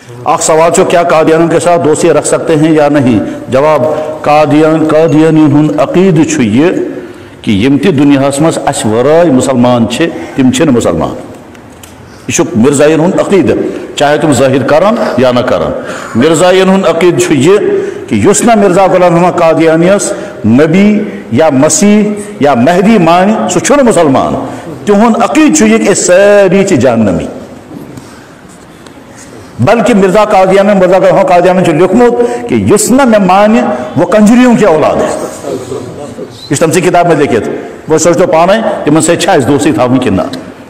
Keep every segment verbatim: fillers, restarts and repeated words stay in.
آخ سوال چھو کیا قادیانیوں کے ساتھ دوستی رکھ سکتے ہیں یا نہیں؟ جواب قادیان قادیانین ہن عقید چھو یہ کہ یم تی دنیا مز اس ورائے مسلمان چھے تم چھن مسلمان. یہ مرزائین ہن عقید چاہے تم ظاہر کرن یا نہ کرن. مرزائین ہن عقید چھو یہ کہ یس نہ مرزا غلام محمد قادیانیس نبی یا مسیح یا مہدی مان سو چھن مسلمان. تہن عقید چھو یہ کہ ساری چھ جہنمی. بلکہ مرزا قادیانی مرزا غلام قادیانی جو لکھمت کہ یس نہ میں مان وہ کنجریوں کی اولاد ہے. اس تم سے کتاب میں لکھت وہ سوچتو پانے تمن سے چھا اس دوستی تھا کنہ.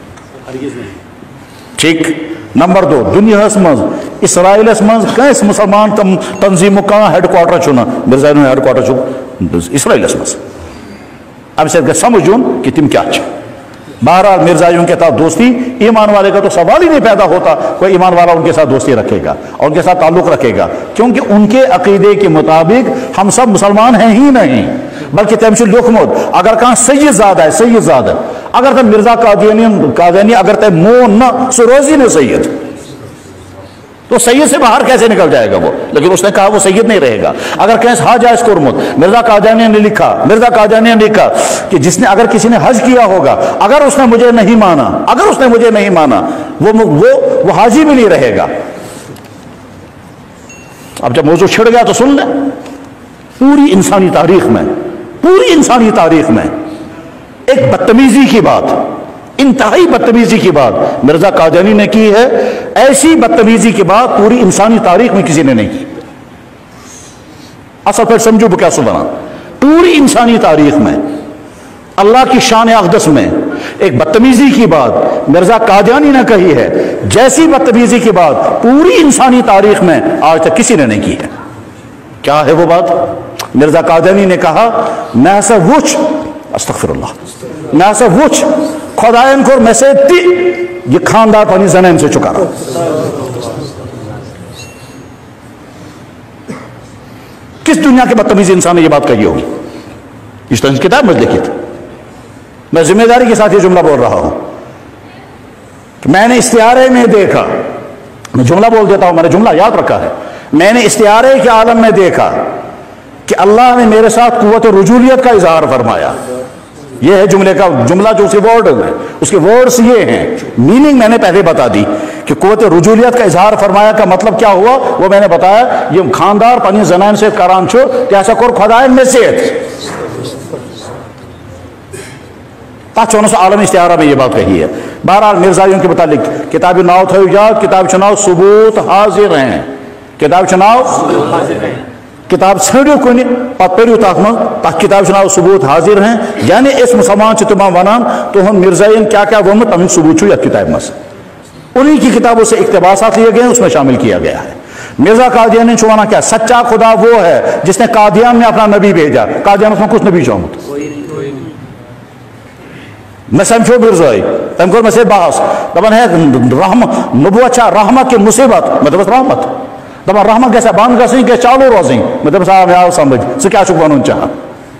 ٹھیک. نمبر دو دنیا مز اسرائیل مز کس مسلمان تم تنظیم کا ہیڈ کوارٹر چھنا مرزا ہیڈ کوارٹر چھو اسرائیل مز. اب سے سمجھون کہ تم کیا چھ. بہرحال مرزائیوں کے ساتھ دوستی ایمان والے کا تو سوال ہی نہیں پیدا ہوتا کوئی ایمان والا ان کے ساتھ دوستی رکھے گا اور ان کے ساتھ تعلق رکھے گا، کیونکہ ان کے عقیدے کے مطابق ہم سب مسلمان ہیں ہی نہیں. بلکہ تم سے لکھمت اگر کہاں سید زاد ہے سید زاد ہے اگر تم مرزا قادیانی قادیانی اگر تم مون نہ سو روزی نے سید تو سید سے باہر کیسے نکل جائے گا وہ. لیکن اس نے کہا وہ سید نہیں رہے گا. اگر کہیں حج آئس کرمت مرزا قادیانی نے لکھا مرزا قادیانی نے لکھا کہ جس نے اگر کسی نے حج کیا ہوگا اگر اس نے مجھے نہیں مانا اگر اس نے مجھے نہیں مانا وہ وہ وہ حاجی بھی نہیں رہے گا. اب جب موضوع چھڑ گیا تو سن لیں. پوری انسانی تاریخ میں پوری انسانی تاریخ میں ایک بدتمیزی کی بات انتہائی بدتمیزی کی بات مرزا قادیانی نے کی ہے. ایسی بدتمیزی کی بات پوری انسانی تاریخ میں کسی نے نہیں کی. اصل پھر سمجھو کیا سو بنا. پوری انسانی تاریخ میں اللہ کی شان اقدس میں ایک بدتمیزی کی بات مرزا قادیانی نے کہی ہے. جیسی بدتمیزی کی بات پوری انسانی تاریخ میں آج تک کسی نے نہیں کی ہے. کیا ہے وہ بات؟ مرزا قادیانی نے کہا میں سے وچ استغفر اللہ میں سے وچ خدائن کو میں سے تی یہ خاندار پانی زنین سے چکا رہا. کس دنیا کے بدتمیز انسان نے یہ بات کہی ہوگی؟ اس طرح کتاب میں لکھی تھی. میں ذمہ داری کے ساتھ یہ جملہ بول رہا ہوں کہ میں نے استعارے میں دیکھا. میں جملہ بول دیتا ہوں میں نے جملہ یاد رکھا ہے. میں نے استعارے کے عالم میں دیکھا کہ اللہ نے میرے ساتھ قوت رجولیت کا اظہار فرمایا. یہ ہے جملے کا جملہ جو اس کے ورڈ ہے. اس کے ورڈز یہ ہیں. میننگ میں نے پہلے بتا دی کہ قوت رجولیت کا اظہار فرمایا کا مطلب کیا ہوا وہ میں نے بتایا. یہ خاندار پنی زنان سے کران چھو کیسا کور خدائن میں سے عالم استعارہ میں یہ بات کہی ہے. بہرحال مرزائیوں کے متعلق کتاب ناؤ تھو یاد کتاب چناؤ ثبوت حاضر ہیں. کتاب چناؤ کتاب ژھنڈو کن پتہ پریو تک من تک کتاب چناؤ ثبوت حاضر ہیں. یعنی اس مسلمان تمام ونان تو ہم مرزائین کیا کیا وومت تمیک ثبوت چھو یت کتاب مس. انہی کی کتابوں سے اقتباسات لیے گئے ہیں اس میں شامل کیا گیا ہے. مرزا قادیانی چھو وانا کیا سچا خدا وہ ہے جس نے قادیان میں اپنا نبی بھیجا. قادیان اس میں کچھ نبی چاہمت میں سمجھو مرزائی تم کو میں سے بحث دبن ہے رحمت نبوت چھا رحمت کی مصیبت میں تو بس رحمت دبن رحمت کیسا باند گسیں کہ چالو روزیں میں تو بس آم آو سمجھ سے کیا چکو انہوں چاہا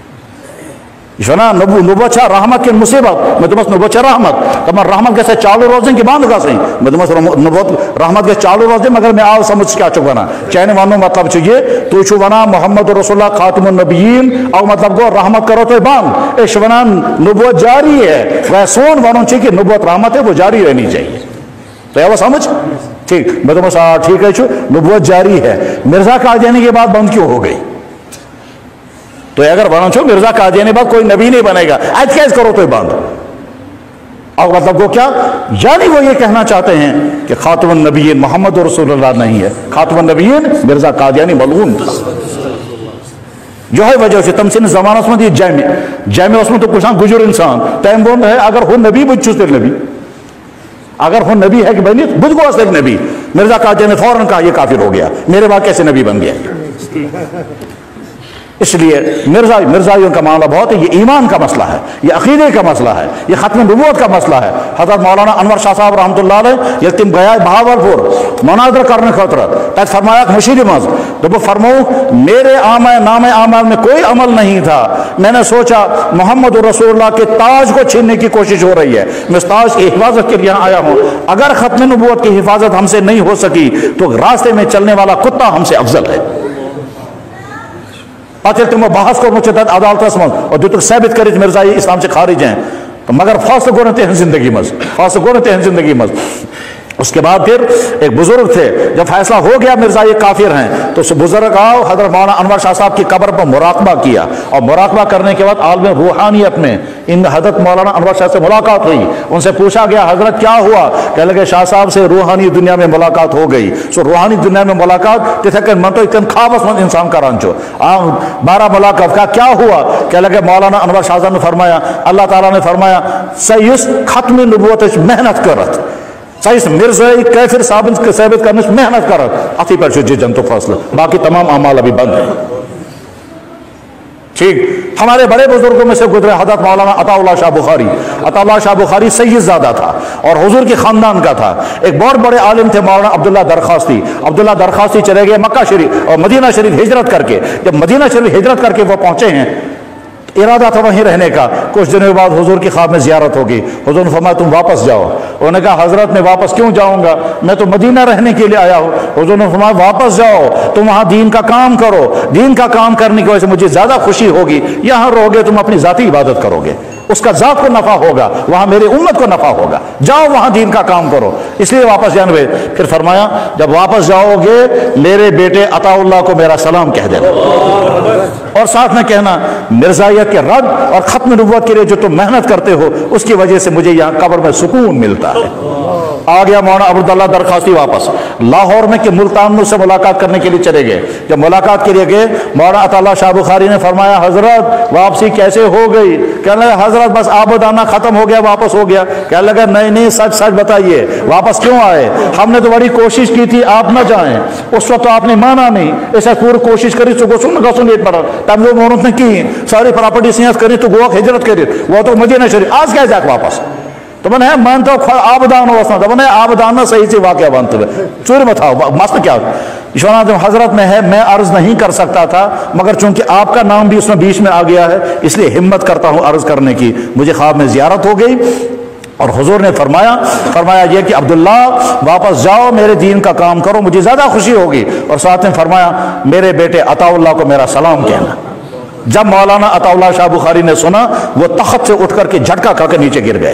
نبو نبوت چھا رحمت کی مصیبت میں تو بس نبوت چھا رحمت دبن رحمت کیسا چالو روزیں کہ باند گسیں میں تو بس نبوت رحمت کے چالو روزیں مگر میں آو سمجھ سے کیا چکو بنا چاہنے وانو مطلب چاہیے تو چھو بنا محمد رسول اللہ خاتم النبیین او مطلب گو رحمت کرو تو باند اش ونان نبوت جاری ہے وہ سون وانو چاہیے کہ نبوت رحمت ہے وہ جاری رہنی چاہیے. تو یہ وہ سمجھ ٹھیک میں تو بس ٹھیک ہے چھو نبوت جاری ہے. مرزا قادیانی یہ بات بند کیوں ہو گئی؟ تو اگر بنا چھو مرزا قادیانی بات کوئی نبی نہیں بنے گا آج کیس کرو تو بند. اور مطلب وہ کیا یعنی وہ یہ کہنا چاہتے ہیں کہ خاتم النبیین محمد رسول اللہ نہیں ہے. خاتم النبیین مرزا قادیانی ملعون تھا. جو ہے وجہ سے تم سے زمانہ اس میں دی جامع جامع اس میں تو کچھ گجر انسان تیم بون ہے اگر ہو نبی بچ چوز نبی اگر ہو نبی ہے کہ بھائی نہیں بجھ گو اصل نبی. مرزا قادیانی نے فوراً کہا یہ کافر ہو گیا میرے بعد کیسے نبی بن گیا. اس لیے مرزا مرزائیوں کا معاملہ بہت ہے، یہ ایمان کا مسئلہ ہے، یہ عقیدے کا مسئلہ ہے، یہ ختم نبوت کا مسئلہ ہے۔ حضرت مولانا انور شاہ صاحب رحمۃ اللہ علیہ یہ تم گیا بہاول پور مناظر کرنے خاطر تک فرمایا مشیر مز تو فرماؤں میرے عام نام اعمال میں کوئی عمل نہیں تھا، میں نے سوچا محمد رسول اللہ کے تاج کو چھیننے کی کوشش ہو رہی ہے، میں اس تاج کی حفاظت کے لیے یہاں آیا ہوں، اگر ختم نبوت کی حفاظت ہم سے نہیں ہو سکی تو راستے میں چلنے والا کتا ہم سے افضل ہے۔ تم بحث کو مجھے عدالت من اور جو تک ثابت کرے مرزائی اسلام سے خارج ہیں مگر فاصل گو تہن زندگی مز فاصل گو تہن زندگی مز۔ اس کے بعد پھر ایک بزرگ تھے، جب فیصلہ ہو گیا مرزائی کافر ہیں تو اس بزرگ آؤ حضرت مولانا انور شاہ صاحب کی قبر پر مراقبہ کیا، اور مراقبہ کرنے کے بعد عالم روحانیت میں ان حضرت مولانا انور شاہ سے ملاقات ہوئی، ان سے پوچھا گیا حضرت کیا ہوا؟ کہنے لگے شاہ صاحب سے روحانی دنیا میں ملاقات ہو گئی، سو روحانی دنیا میں ملاقات تتھے کہ من تو اتن خوابس من انسان کران چھو بارہ ملاقات کا کیا ہوا؟ کہنے لگے مولانا انور شاہ صاحب نے فرمایا اللہ تعالیٰ نے فرمایا سیس ختم نبوت محنت کرت سائس مرزائی کیفر ثابت ثابت کرنے سے محنت کرت اتھی پر جی جنتو فاصلہ، باقی تمام اعمال ابھی بند ہیں۔ ٹھیک، ہمارے بڑے بزرگوں میں سے گزرے حضرت مولانا عطا اللہ شاہ بخاری، عطا اللہ شاہ بخاری سید زادہ تھا اور حضور کے خاندان کا تھا۔ ایک بہت بڑے عالم تھے مولانا عبداللہ درخواستی، عبداللہ درخواستی چلے گئے مکہ شریف اور مدینہ شریف ہجرت کر کے، جب مدینہ شریف ہجرت کر کے وہ پہنچے ہیں ارادہ تھا وہیں رہنے کا، کچھ دنوں بعد حضور کی خواب میں زیارت ہوگی، حضور نے فرمایا تم واپس جاؤ، انہوں نے کہا حضرت میں واپس کیوں جاؤں گا، میں تو مدینہ رہنے کے لیے آیا ہوں، حضور نے فرمایا واپس جاؤ، تم وہاں دین کا کام کرو، دین کا کام کرنے کی وجہ سے مجھے زیادہ خوشی ہوگی، یہاں رہو گے تم اپنی ذاتی عبادت کرو گے، اس کا ذات کو نفع ہوگا، وہاں میری امت کو نفع ہوگا، جاؤ وہاں دین کا کام کرو، اس لیے واپس جانے ہوئے۔ پھر فرمایا جب واپس جاؤ گے میرے بیٹے عطا اللہ کو میرا سلام کہہ دینا، اور ساتھ میں کہنا مرزائیت کے رد اور ختم نبوت کے لیے جو تم محنت کرتے ہو اس کی وجہ سے مجھے یہاں قبر میں سکون ملتا ہے۔ آ گیا مولانا عبداللہ درخواستی واپس لاہور میں کہ ملتان سے ملاقات کرنے کے لیے چلے گئے، جب ملاقات کے لیے گئے مولانا عطا اللہ شاہ بخاری نے فرمایا حضرت واپسی کیسے ہو گئی؟ کہنے لگا حضرت بس آبادانہ ختم ہو گیا واپس ہو گیا۔ کہنے لگا نہیں نہیں سچ سچ بتائیے واپس کیوں آئے؟ ہم نے تو بڑی کوشش کی تھی آپ نہ جائیں، اس وقت تو آپ نے مانا نہیں، ایسا پوری کوشش کری تو گسن گسن ایک بڑا تب وہ محنت نے کی ساری پراپرٹی سیاست کری تو گوا ہجرت کری وہ تو مدینہ شریف آج کیا جاک واپس تو میں نے مان تو آبدان ہوسنا تو میں نے آبدان نہ صحیح سے واقعہ بنتے ہوئے چوری بتاؤ مست کیا اشوانات حضرت میں ہے، میں عرض نہیں کر سکتا تھا مگر چونکہ آپ کا نام بھی اس میں بیچ میں آ گیا ہے اس لیے ہمت کرتا ہوں عرض کرنے کی۔ مجھے خواب میں زیارت ہو گئی اور حضور نے فرمایا فرمایا یہ کہ عبداللہ واپس جاؤ میرے دین کا کام کرو مجھے زیادہ خوشی ہوگی، اور ساتھ میں فرمایا میرے بیٹے عطا اللہ کو میرا سلام کہنا۔ جب مولانا عطا اللہ شاہ بخاری نے سنا وہ تخت سے اٹھ کر کے جھٹکا کھا کے نیچے گر گئے،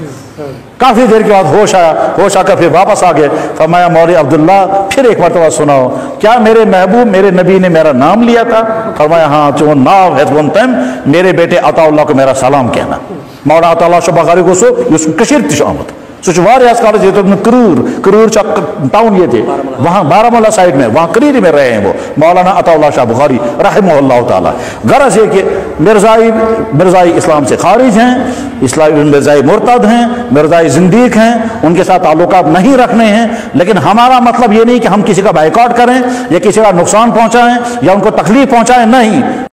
کافی دیر کے بعد ہوش آیا، ہوش آ کر پھر واپس آ گئے۔ فرمایا مولوی عبداللہ پھر ایک مرتبہ سناؤ کیا میرے محبوب میرے نبی نے میرا نام لیا تھا؟ فرمایا ہاں چون ناو ہے تم میرے بیٹے عطا اللہ کو میرا سلام کہنا۔ مولانا عطا اللہ شاہ بخاری کو سو یس کشیر تش آمد سو واریاہ کالج یہ کرور کرور چا ٹاؤن یہ تھے وہاں بارہمولہ سائڈ میں وہاں کریری میں رہے ہیں وہ مولانا عطا اللہ شاہ بخاری رحمہ اللہ تعالیٰ۔ غرض یہ کہ مرزائی مرزائی اسلام سے خارج ہیں، اسلامی مرزائی مرتد ہیں، مرزائی زندیق ہیں، ان کے ساتھ تعلقات نہیں رکھنے ہیں، لیکن ہمارا مطلب یہ نہیں کہ ہم کسی کا بائیکاٹ کریں یا کسی کا نقصان پہنچائیں یا ان کو تکلیف پہنچائیں، نہیں۔